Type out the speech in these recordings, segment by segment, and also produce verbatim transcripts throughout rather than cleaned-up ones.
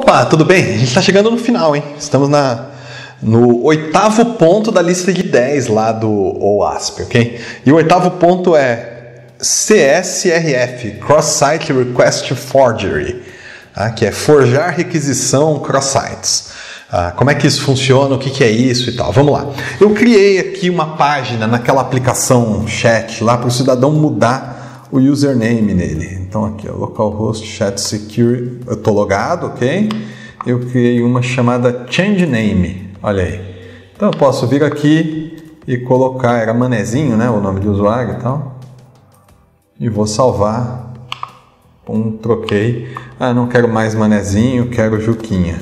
Opa, tudo bem? A gente está chegando no final, hein? Estamos na, no oitavo ponto da lista de dez lá do OWASP, ok? E o oitavo ponto é C S R F, Cross-Site Request Forgery, tá? Que é forjar requisição cross-sites. Ah, como é que isso funciona, o que, que é isso e tal. Vamos lá. Eu criei aqui uma página naquela aplicação chat lá para o cidadão mudar o username nele. Então aqui, ó, localhost chat security, eu estou logado, ok? Eu criei uma chamada change name, olha aí. Então eu posso vir aqui e colocar, era Manezinho, né, o nome de usuário e tal. E vou salvar. Pum, troquei. Ah, não quero mais Manezinho, quero Juquinha.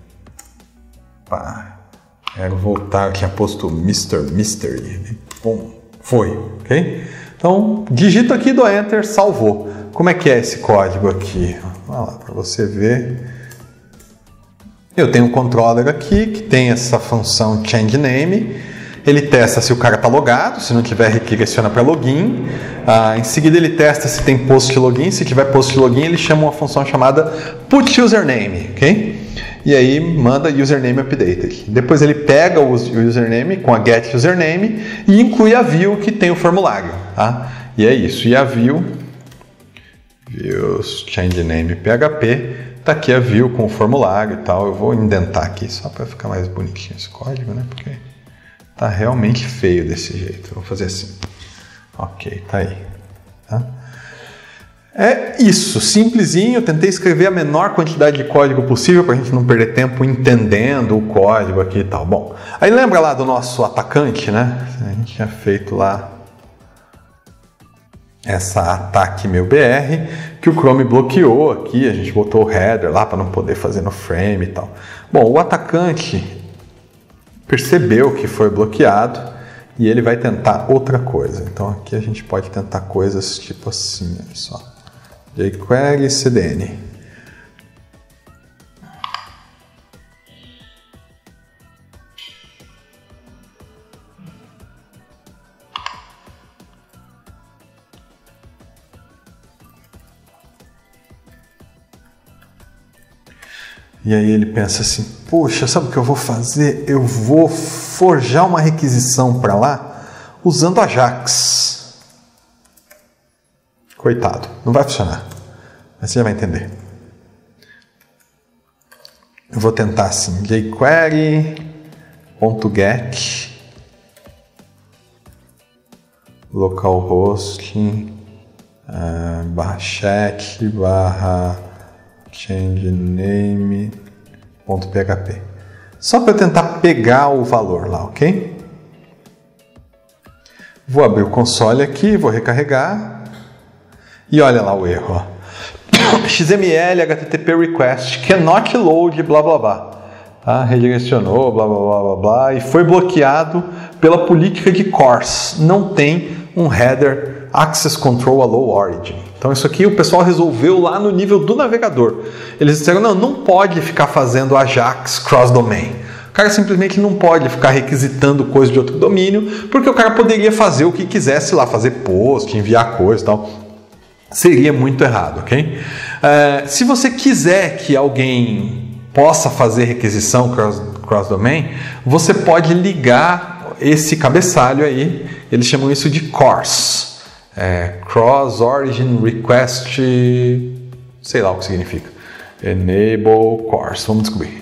Pá, quero voltar, tinha posto mister Mystery. Pum, foi, ok? Então, digito aqui, dou Enter, salvou. Como é que é esse código aqui? Olha lá, para você ver. Eu tenho um controller aqui que tem essa função change name. Ele testa se o cara está logado, se não tiver, redireciona para login. Ah, em seguida, ele testa se tem post login. Se tiver post login, ele chama uma função chamada put username, ok? E aí manda username updated. Depois ele pega o username com a get username e inclui a view que tem o formulário, tá? E é isso. E a view, views change name P H P, tá aqui a view com o formulário e tal. Eu vou indentar aqui só para ficar mais bonitinho esse código, né? Porque tá realmente feio desse jeito. Eu vou fazer assim. Ok, tá aí. Tá? É isso, simplesinho. Eu tentei escrever a menor quantidade de código possível para a gente não perder tempo entendendo o código aqui e tal. Bom, aí lembra lá do nosso atacante, né? A gente tinha feito lá essa ataque meu B R, que o Chrome bloqueou aqui. A gente botou o header lá para não poder fazer no frame e tal. Bom, o atacante percebeu que foi bloqueado e ele vai tentar outra coisa. Então aqui a gente pode tentar coisas tipo assim, olha só. jQuery C D N. E aí ele pensa assim, poxa, sabe o que eu vou fazer? Eu vou forjar uma requisição para lá usando Ajax. Coitado, não vai funcionar. Mas você já vai entender. Eu vou tentar assim, jQuery.get localhost uh, barra chat barra change name.php. Só para eu tentar pegar o valor lá, ok? Vou abrir o console aqui, vou recarregar. E olha lá o erro, ó. X M L H T T P request cannot load blá blá blá. Tá? Redirecionou blá blá blá blá blá e foi bloqueado pela política de CORS. Não tem um header access control allow origin. Então isso aqui o pessoal resolveu lá no nível do navegador. Eles disseram, não, não pode ficar fazendo Ajax cross domain. O cara simplesmente não pode ficar requisitando coisa de outro domínio, porque o cara poderia fazer o que quisesse lá, fazer post, enviar coisa e tal. Seria muito errado, ok? Uh, se você quiser que alguém possa fazer requisição cross, cross-domain, você pode ligar esse cabeçalho aí, eles chamam isso de CORS. É, Cross Origin Request, sei lá o que significa. Enable CORS, vamos descobrir.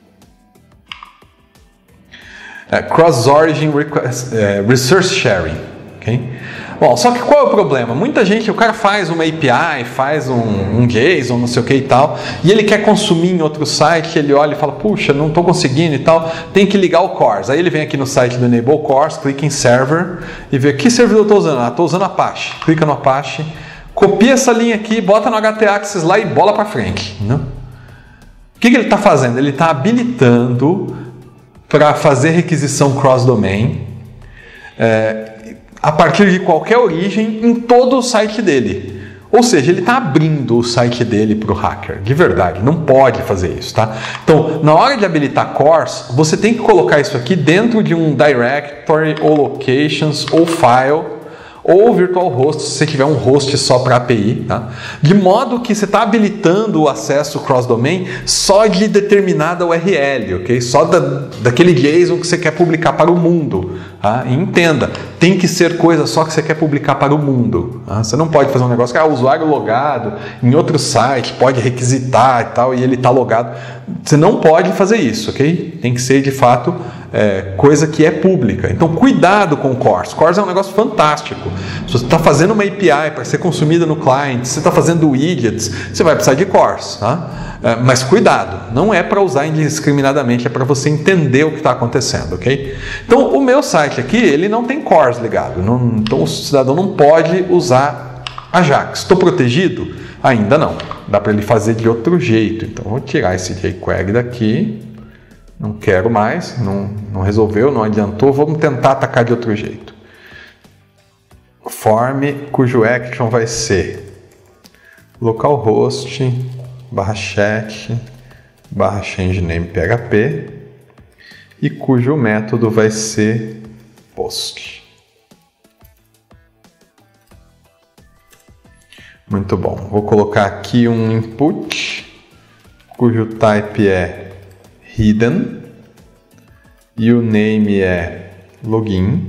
É, Cross Origin Request, é, Resource Sharing, ok? Bom, só que qual é o problema? Muita gente, o cara faz uma A P I, faz um, um JSON, não sei o que e tal, e ele quer consumir em outro site, ele olha e fala, puxa, não estou conseguindo e tal, tem que ligar o CORS. Aí ele vem aqui no site do Enable CORS, clica em Server e vê que servidor eu estou usando. Ah, estou usando Apache. Clica no Apache, copia essa linha aqui, bota no H T Access lá e bola para frente. Não? O que, que ele está fazendo? Ele está habilitando para fazer requisição cross-domain, é, a partir de qualquer origem em todo o site dele. Ou seja, ele está abrindo o site dele para o hacker. De verdade, não pode fazer isso, tá? Então, na hora de habilitar CORS, você tem que colocar isso aqui dentro de um directory ou locations ou file ou virtual host se você tiver um host só para A P I, tá? De modo que você está habilitando o acesso cross-domain só de determinada U R L, ok? Só da, daquele JSON que você quer publicar para o mundo. Tá? E entenda, tem que ser coisa só que você quer publicar para o mundo. Tá? Você não pode fazer um negócio que ah, o usuário logado em outro site pode requisitar e tal, e ele está logado. Você não pode fazer isso, ok? Tem que ser de fato é, coisa que é pública. Então cuidado com o CORS. CORS é um negócio fantástico. Se você está fazendo uma A P I para ser consumida no client, se você está fazendo widgets, você vai precisar de CORS. Tá? É, mas cuidado, não é para usar indiscriminadamente, é para você entender o que está acontecendo, ok? Então o meu site aqui, ele não tem CORS ligado, não, então o cidadão não pode usar Ajax. Estou protegido? Ainda não. Dá para ele fazer de outro jeito. Então vou tirar esse jQuery daqui. Não quero mais, não, não resolveu, não adiantou. Vamos tentar atacar de outro jeito. Form cujo action vai ser localhost barra chat barra changename php e cujo método vai ser post. Muito bom. Vou colocar aqui um input cujo type é hidden e o name é login.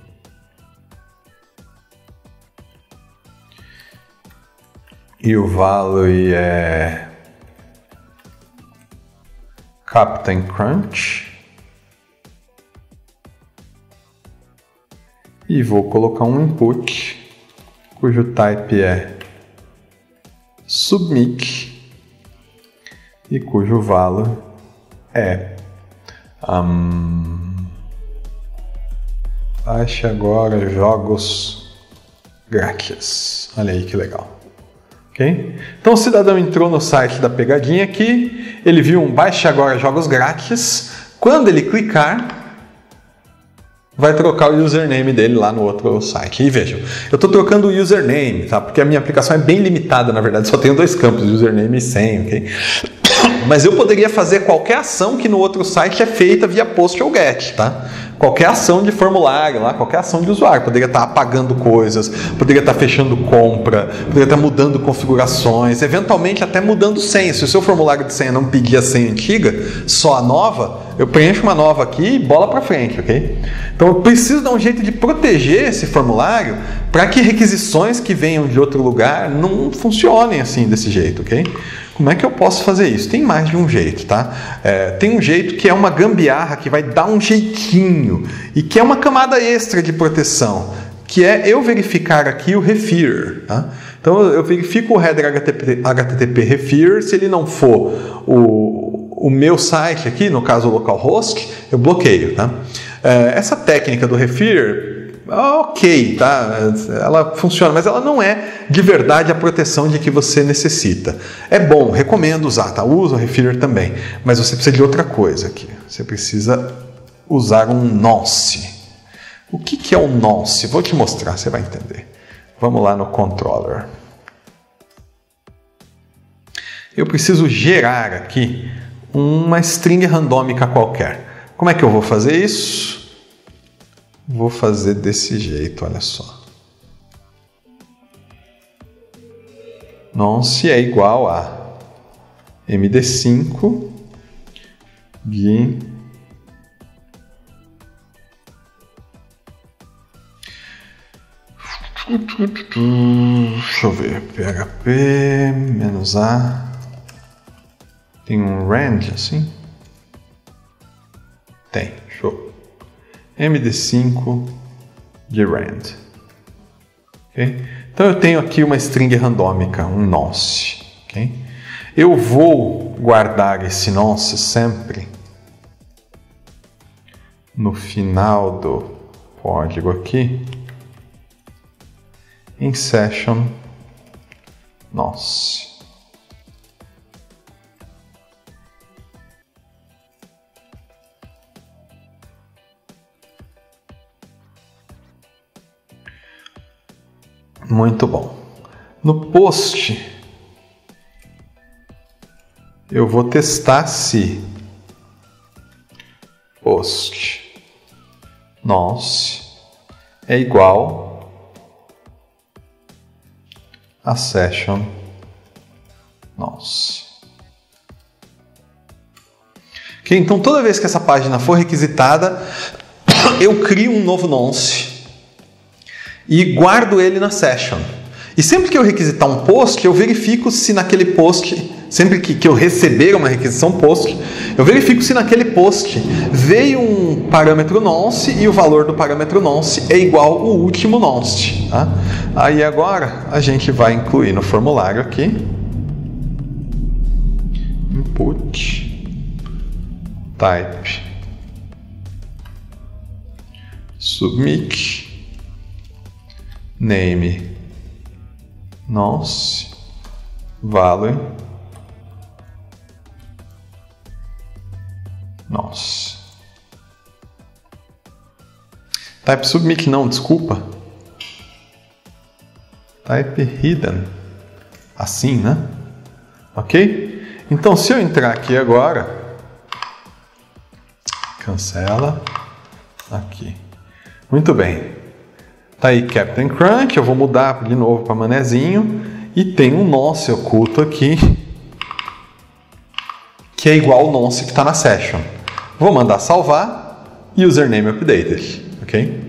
E o value é Captain Crunch. E vou colocar um input cujo type é submit e cujo value é um, baixe agora jogos grátis. Olha aí que legal. Okay? Então o cidadão entrou no site da pegadinha aqui, ele viu um baixe agora jogos grátis. Quando ele clicar, vai trocar o username dele lá no outro site. E vejam, eu estou trocando o username, tá? Porque a minha aplicação é bem limitada, na verdade, só tenho dois campos, username e senha, ok? Mas eu poderia fazer qualquer ação que no outro site é feita via post ou get, tá? Qualquer ação de formulário lá, qualquer ação de usuário. Poderia estar apagando coisas, poderia estar fechando compra, poderia estar mudando configurações, eventualmente até mudando senha. Se o seu formulário de senha não pedir a senha antiga, só a nova, eu preencho uma nova aqui e bola para frente, ok? Então eu preciso dar um jeito de proteger esse formulário para que requisições que venham de outro lugar não funcionem assim desse jeito, ok? Como é que eu posso fazer isso? Tem mais de um jeito, tá? É, tem um jeito que é uma gambiarra que vai dar um jeitinho e que é uma camada extra de proteção, que é eu verificar aqui o refer, tá? Então eu verifico o header H T T P, H T T P refer, se ele não for o, o meu site aqui, no caso o localhost, eu bloqueio, tá? É, essa técnica do refer, ok, tá? Ela funciona, mas ela não é de verdade a proteção de que você necessita. É bom, recomendo usar, tá? Usa o refer também, mas você precisa de outra coisa aqui. Você precisa usar um nonce. O que, que é um nonce? Vou te mostrar, você vai entender. Vamos lá no controller. Eu preciso gerar aqui uma string randômica qualquer. Como é que eu vou fazer isso? Vou fazer desse jeito, olha só. Nonce é igual a M D cinco de deixa eu ver, P H P menos A. Tem um range assim? Tem, show. M D cinco de rand. Okay? Então eu tenho aqui uma string randômica, um nonce. Okay? Eu vou guardar esse nonce sempre no final do código aqui em session nonce. Muito bom. No post, eu vou testar se post nonce é igual a session nonce. Okay? Então, toda vez que essa página for requisitada, eu crio um novo nonce e guardo ele na session. E sempre que eu requisitar um post, eu verifico se naquele post, sempre que, que eu receber uma requisição post, eu verifico se naquele post veio um parâmetro nonce e o valor do parâmetro nonce é igual ao último nonce. Tá? Aí agora a gente vai incluir no formulário aqui, input type submit name nonce value nonce. Type submit não, desculpa. Type hidden. Assim, né? Ok? Então, se eu entrar aqui agora, cancela aqui. Muito bem. Tá aí Captain Crunch, eu vou mudar de novo para manezinho e tem um nonce oculto aqui que é igual ao nonce que está na session. Vou mandar salvar, username updated, ok?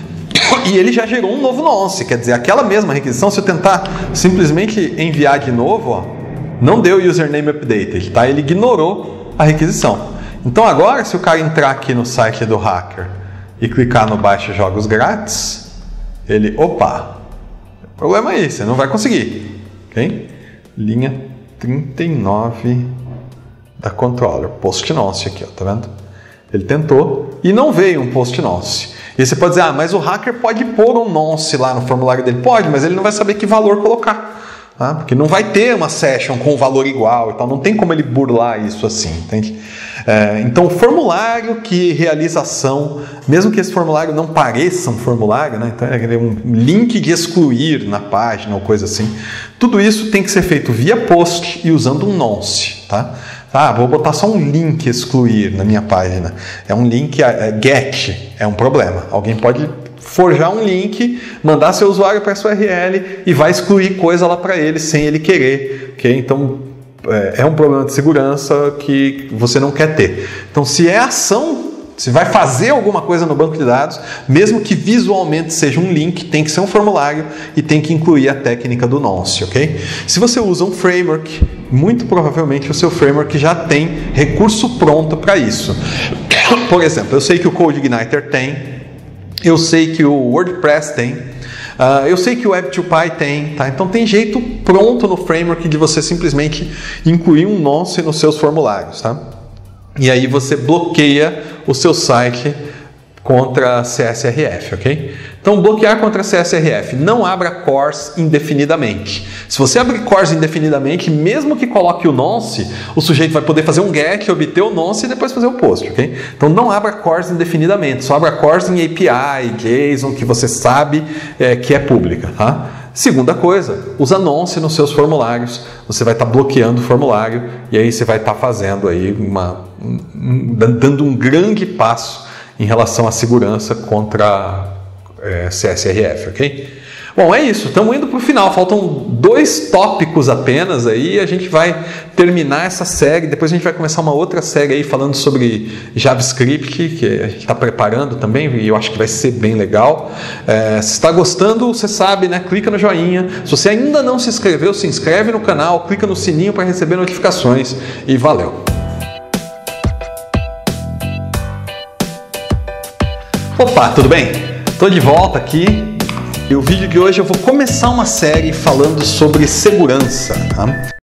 E ele já gerou um novo nonce, quer dizer, aquela mesma requisição, se eu tentar simplesmente enviar de novo, ó, não deu username updated, tá? Ele ignorou a requisição. Então agora, se o cara entrar aqui no site do hacker e clicar no baixe jogos grátis, ele, opa, o problema é esse, você não vai conseguir, ok? Linha trinta e nove da controller, post nonce aqui, ó, tá vendo? Ele tentou e não veio um post nonce. E você pode dizer, ah, mas o hacker pode pôr um nonce lá no formulário dele. Pode, mas ele não vai saber que valor colocar. Tá? Porque não vai ter uma session com valor igual e tal. Não tem como ele burlar isso assim, entende? É, então, o formulário que realiza ação, mesmo que esse formulário não pareça um formulário, né? Então é um link de excluir na página ou coisa assim, tudo isso tem que ser feito via post e usando um nonce, tá? Ah, vou botar só um link excluir na minha página. É um link é, get, é um problema. Alguém pode forjar um link, mandar seu usuário para essa U R L e vai excluir coisa lá para ele sem ele querer. Okay? Então, é, é um problema de segurança que você não quer ter. Então, se é ação, se vai fazer alguma coisa no banco de dados, mesmo que visualmente seja um link, tem que ser um formulário e tem que incluir a técnica do nonce, ok? Se você usa um framework, muito provavelmente o seu framework já tem recurso pronto para isso. Por exemplo, eu sei que o CodeIgniter tem, eu sei que o WordPress tem, uh, eu sei que o Web to Py tem, tá? Então tem jeito pronto no framework de você simplesmente incluir um nonce nos seus formulários, tá? E aí você bloqueia o seu site contra C S R F, ok? Então, bloquear contra C S R F. Não abra cores indefinidamente. Se você abrir cores indefinidamente, mesmo que coloque o nonce, o sujeito vai poder fazer um get, obter o nonce e depois fazer o post, ok? Então, não abra cores indefinidamente. Só abra cores em A P I, JSON, que você sabe é, que é pública, tá? Segunda coisa, usa nonce nos seus formulários. Você vai estar bloqueando o formulário e aí você vai estar fazendo aí uma, um, dando um grande passo em relação à segurança contra é, C S R F, ok? Bom, é isso. Estamos indo para o final. Faltam dois tópicos apenas aí. A gente vai terminar essa série. Depois a gente vai começar uma outra série aí falando sobre JavaScript, que a gente está preparando também e eu acho que vai ser bem legal. É, se está gostando, você sabe, né? Clica no joinha. Se você ainda não se inscreveu, se inscreve no canal, clica no sininho para receber notificações e valeu! Opa, tudo bem? Estou de volta aqui. E o vídeo de hoje eu vou começar uma série falando sobre segurança, tá?